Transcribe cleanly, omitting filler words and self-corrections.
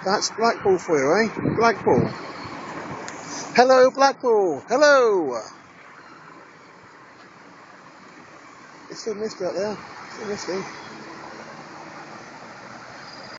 That's Blackpool for you, eh? Blackpool. Hello, Blackpool. Hello. It's still misty out there. Still misty.